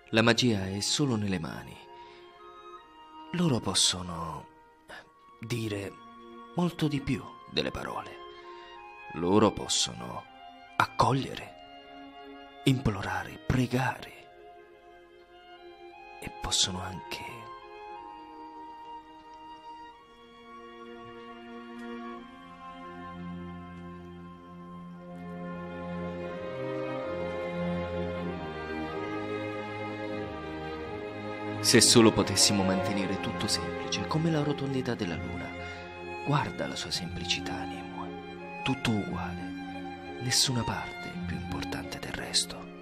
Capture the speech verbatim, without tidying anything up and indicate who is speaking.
Speaker 1: La magia è solo nelle mani. Loro possono dire molto di più delle parole. Loro possono accogliere, implorare, pregare e possono anche se solo potessimo mantenere tutto semplice, come la rotondità della luna. Guarda la sua semplicità, Nimue. Tutto uguale. Nessuna parte è più importante del resto.